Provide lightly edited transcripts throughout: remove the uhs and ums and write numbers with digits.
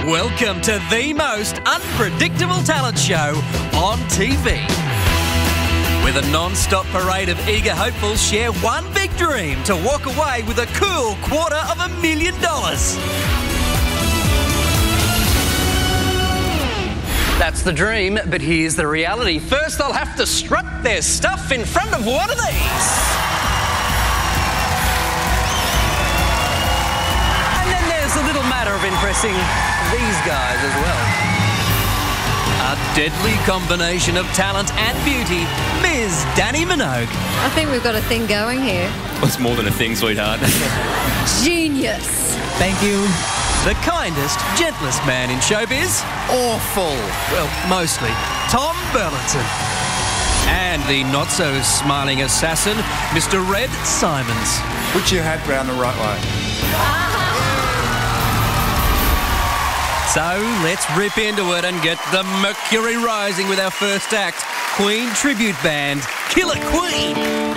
Welcome to the most unpredictable talent show on TV. With a non-stop parade of eager hopefuls share one big dream to walk away with a cool $250,000. That's the dream, but here's the reality. First, they'll have to strut their stuff in front of one of these. And then there's the little matter of impressing these guys as well. A deadly combination of talent and beauty, Ms. Dannii Minogue. I think we've got a thing going here. Well, it's more than a thing, sweetheart. Genius. Thank you. The kindest, gentlest man in showbiz. Awful. Well, mostly. Tom Burlington. And the not-so-smiling assassin, Mr. Red Symons. Put your hat round the right way. So let's rip into it and get the Mercury rising with our first act, Queen Tribute Band, Killer Queen.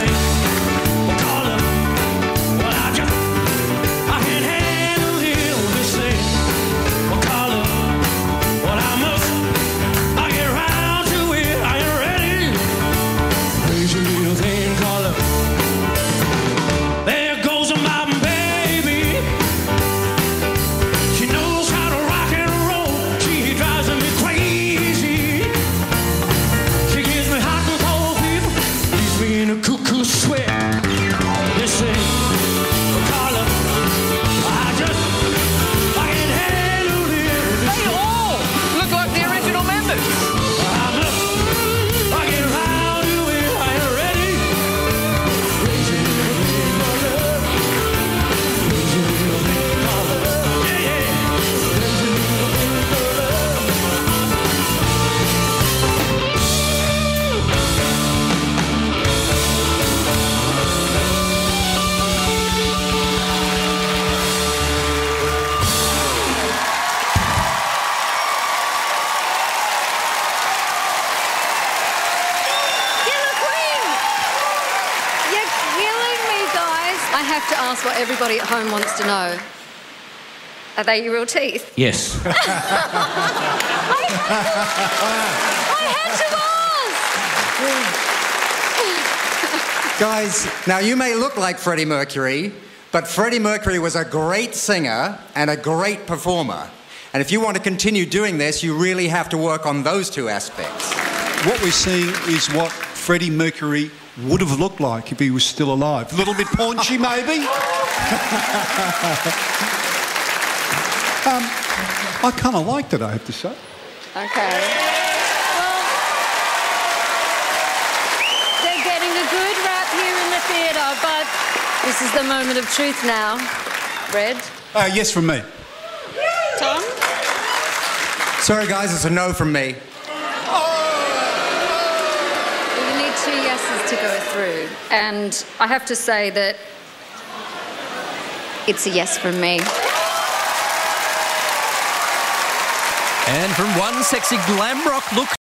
I have to ask what everybody at home wants to know. Are they your real teeth? Yes. I had to ask! Guys, now you may look like Freddie Mercury, but Freddie Mercury was a great singer and a great performer. And if you want to continue doing this, you really have to work on those two aspects. What we're seeing is what Freddie Mercury would have looked like if he was still alive. A little bit paunchy, maybe. I kind of liked it, I have to say. Okay. Well, they're getting a good rap here in the theatre, but this is the moment of truth now. Red? Yes from me. Tom? Sorry, guys, it's a no from me. You need 2 yeses to go through, and I have to say that it's a yes from me. And from one sexy glam rock look